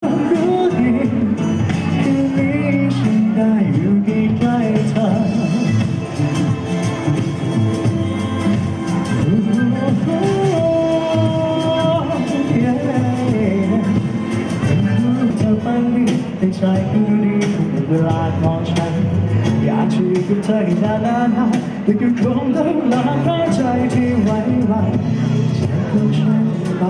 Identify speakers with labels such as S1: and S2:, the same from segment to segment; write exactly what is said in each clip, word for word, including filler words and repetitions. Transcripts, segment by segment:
S1: รู้ดีคืนนี้ฉันได้อยู่ใกล้ๆเธอเธอฟังดีแต่ใจก็ดูดีทุกเวลาของฉันอยากจะอยู่กับเธอให้นานๆแต่ก็คงต้องลาเพราะใจที่ไว้วันจะคงฉันต่อ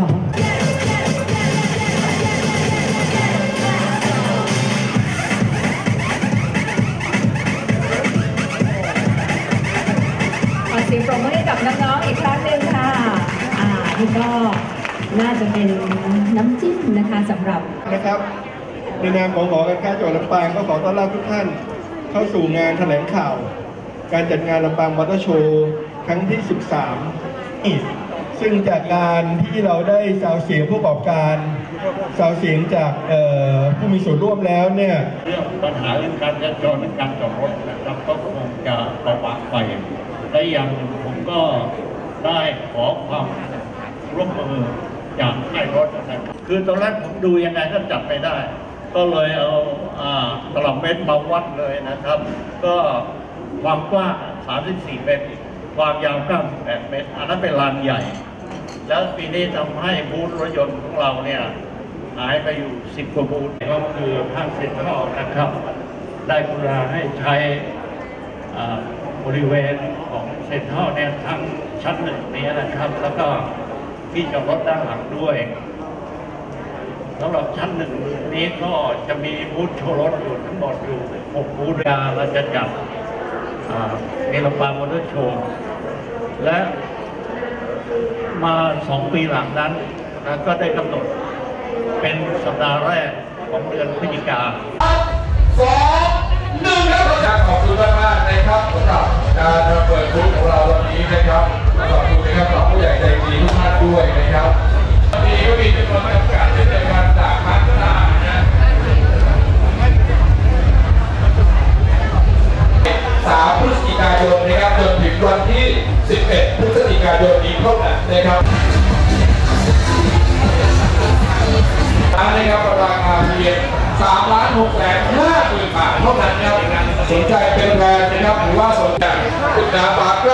S2: ขอเสียงปรบมือให้กับน้องๆอีกครั้งหนึ่งค่ะอ่านี่ก็น่าจะเป็นน้ำจิ้มนะคะสำหรับ
S3: นะครับในนามของหอการค้าจังหวัดลำปางก็ขอต้อนรับทุกท่านเข้าสู่งานแถลงข่าวการจัดงานลำปางมอเตอร์โชว์ครั้งที่สิบสามซึ่งจากการที่เราได้ซาวเสียงผู้ประกอบการซาวเสียงจากผู้มีส่วนร่วมแล้วเนี่ย
S4: เรื่องปัญหาเรื่องการจราจรและการจอดรถนะครับก็คงจะระวังไปและอย่างผมก็ได้ขอความร่วมมือจากให้รถนะครับคือตอนแรกผมดูยังไงก็จับไม่ได้ก็เลยเอาตลับเมตรมาวัดเลยนะครับก็ความกว้างสามสิบสี่เมตรความยาวเก้าสิบแปดเมตรอันนั้นเป็นลานใหญ่แล้วปีนี้ทำให้บูธรถยนต์ของเราเนี่ยหายไปอยู่สิบกว่าบูธก็คือห้างเซ็นทรัลนะครับได้กรุณาให้ใช้บริเวณของเซ็นทรัลเนี่ยทั้งชั้นหนึ่งนี้นะครับแล้วก็ที่จอดรถด้านหลังด้วยสำหรับชั้นหนึ่งนี้ก็จะมีบูธโชว์รถอยู่ทั้งหมดอยู่หกบูธเราจะจัดในลำปางมอเตอร์โชว์และมาสองปีหลังนั้นนะก็ได้กำหนดเป็นสัปดาห์แรกของเดือนพฤศจิกา
S5: สองหนึ่งครับขอบคุณมากๆนะครับสำหรับการเปิดบูธของเราวันนี้นะครับขอบคุณนะครับขอบผู้ใหญ่ใจดีทุกท่านด้วยนะครับวันนี้ก็มีจำนวนจำกัดที่ในการจากพัฒนานะสามพฤศจิกายนนะครับจนถึงวันที่สิบเอ็ดพฤศจิกายนนี้เท่านั้นนะครับนะครับราคาเพียงสามล้านหกแสนห้าหมื่นบาทเท่านั้นนะครับสนใจเป็นแบรนด์นะครับหรือว่าสนใจคุณนาบาร์